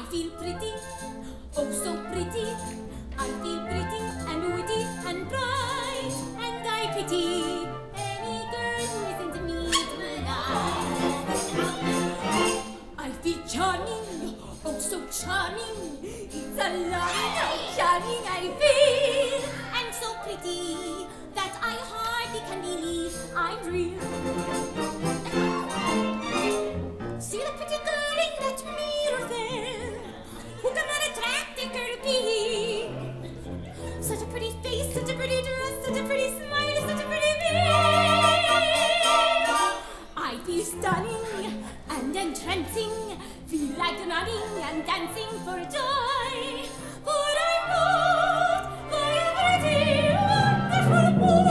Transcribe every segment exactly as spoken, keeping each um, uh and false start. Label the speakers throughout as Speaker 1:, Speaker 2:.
Speaker 1: feel pretty, oh so pretty. I feel pretty and witty and bright, and I pity any girl who isn't me tonight. I feel charming, oh so charming. It's alarming how charming I feel, and so pretty that I hardly can believe I'm real. See the pretty girl in that mirror there. Who can that attractive girl be? Such a pretty face, such a pretty dress, such a pretty smile, such a pretty me. I feel stunning and entrancing, feel like running and dancing for joy. For I'm not very pretty, wonderful boy.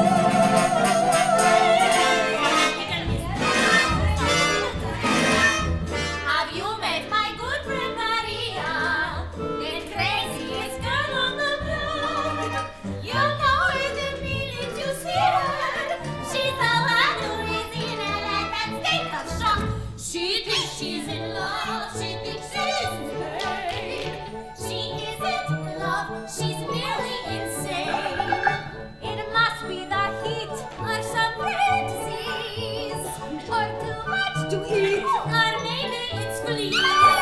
Speaker 1: Have you met my good friend Maria, the craziest girl on the block? You know her the minute you see her. She's the one who is in a that state of shock. She thinks she's in love, she thinks she's great. She isn't in love, she's merely insane. It must be the heat or some rare disease, or too much to eat, or maybe it's fleas.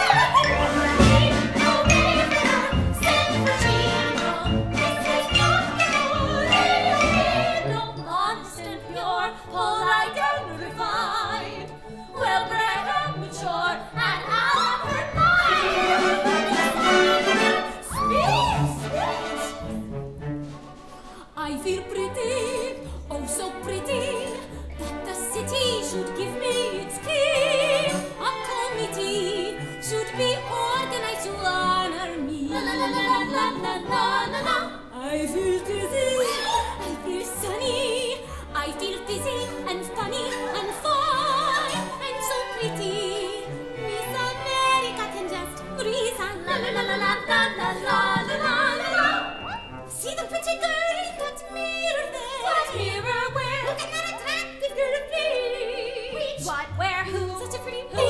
Speaker 1: No paper, send for Gino. This is not the way. No, honest and pure, polite and refined, well-bred and mature, and out of her mind. Speak, speak. I feel pretty, oh so pretty, that the city should give me its key. A committee should be organized to honor me. La la la la la la la la la. I feel dizzy, I feel sunny, I feel dizzy and funny and fine, and so pretty. Miss America can just breathe and la la la la la la la la la la la. See the pretty girl in that mirror there. What mirror? Where? Look at that attractive girl, please. Which? What? Where? Who? Such a pretty. Who?